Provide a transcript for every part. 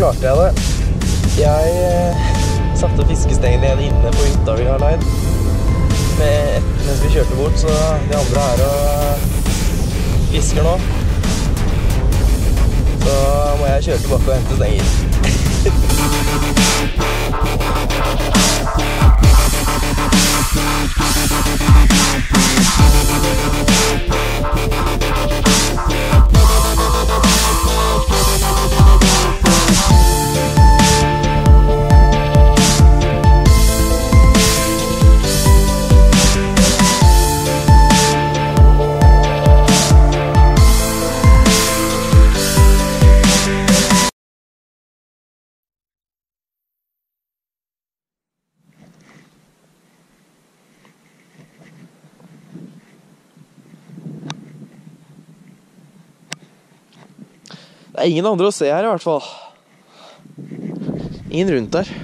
klarte jeg det. Jeg satte fiskestengen igjen inne på hytta vi har leid mens vi kjørte bort, så de andre er og fisker nå. Så må jeg kjøre tilbake og hente stenger. Det er ingen andre å se her i hvert fall. Ingen rundt der.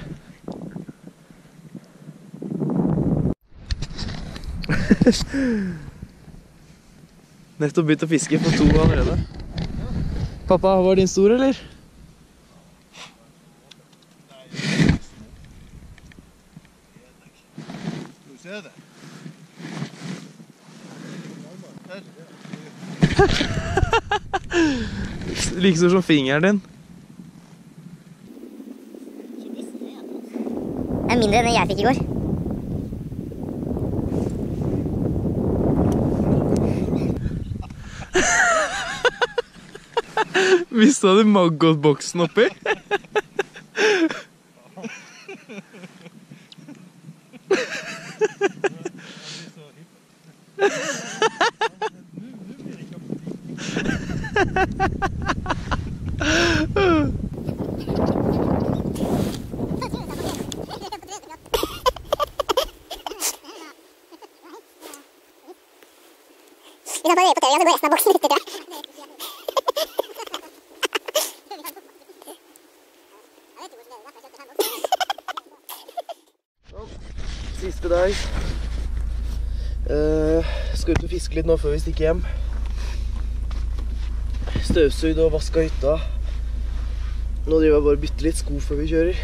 Nettopp begynt å fiske på 2 allerede. Pappa, var din stor, eller? Skal du se det? Like stor som fingeren din. Det er mindre enn jeg fikk i går. Visste du maggot-boksen oppi? Hvis han bare gjør på TV, så går resten av boksen ut, tror jeg. Siste dag. Skal ut og fiske litt nå før vi stikker hjem. Støvsugd og vasket hytta. Nå driver jeg bare og bytter litt sko før vi kjører.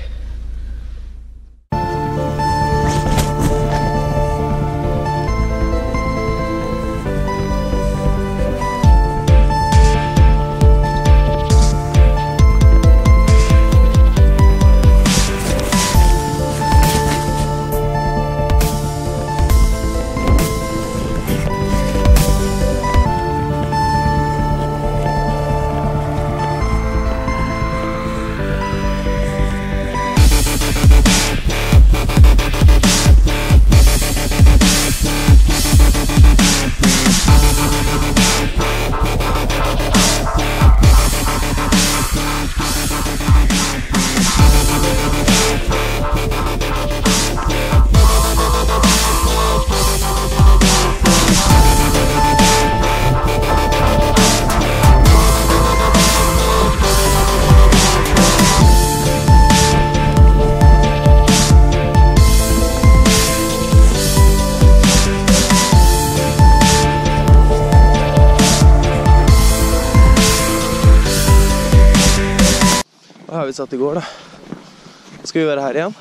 Hva har vi satt i går da? Skal vi være her igjen?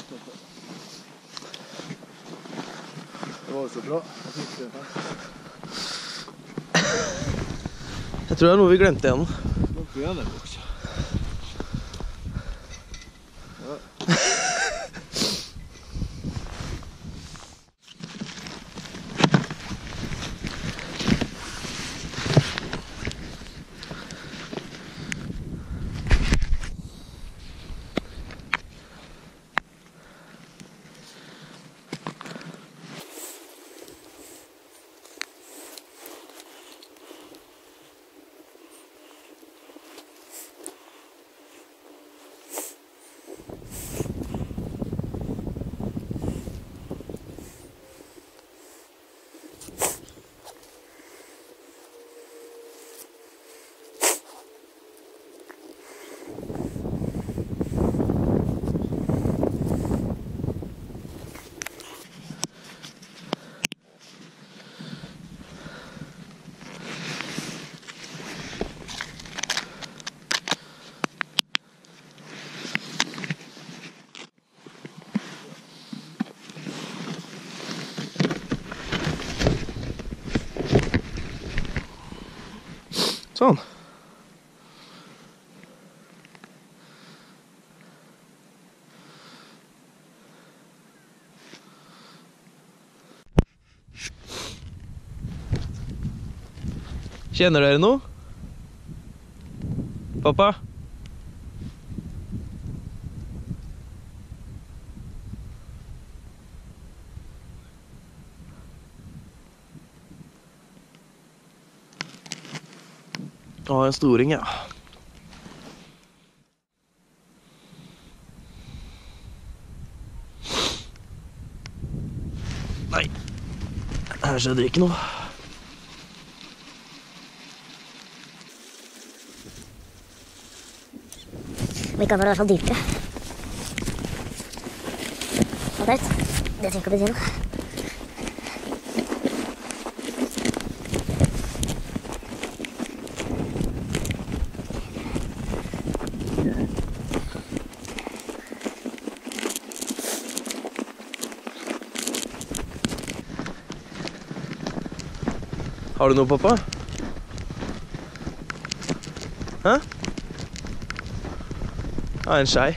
Det var så bra. Jeg tror det er noe vi glemte igjen. Nå igjen en boks. Sånn. Kjenner dere noe? Pappa? Å, en storing, ja. Nei. Her skjedde ikke noe. Vi kan være i hvert fall dypere. Apert, det trenger ikke å bety noe. Har du noe, pappa? Hæ? Ja, en skei.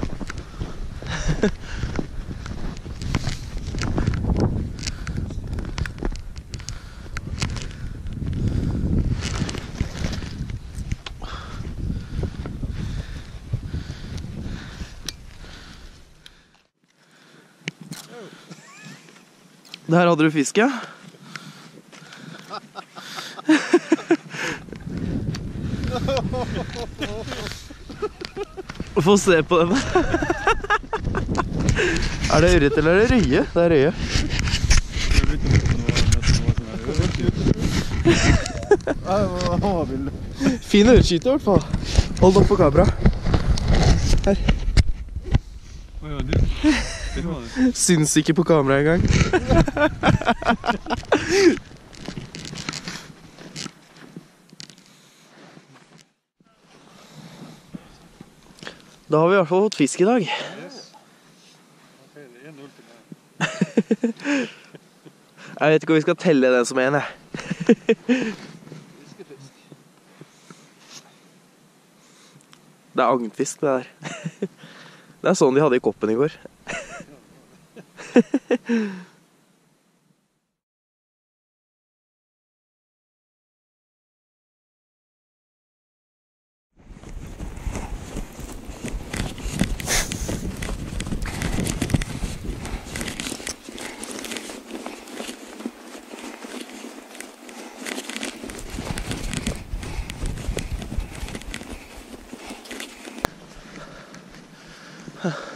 Der hadde du fisk, ja. Få se på den. Er det ørret eller er det røye? Det er røye. Fin øretskyte i hvert fall. Hold opp på kamera. Her. Syns ikke på kamera engang. Da har vi i hvert fall fått fisk i dag. Yes. Ok, det er 1-0 til meg. Jeg vet ikke om vi skal telle den som en, jeg. Fiskefisk. Det er agnfisk, det der. Det er sånn de hadde i koppen i går. Huh.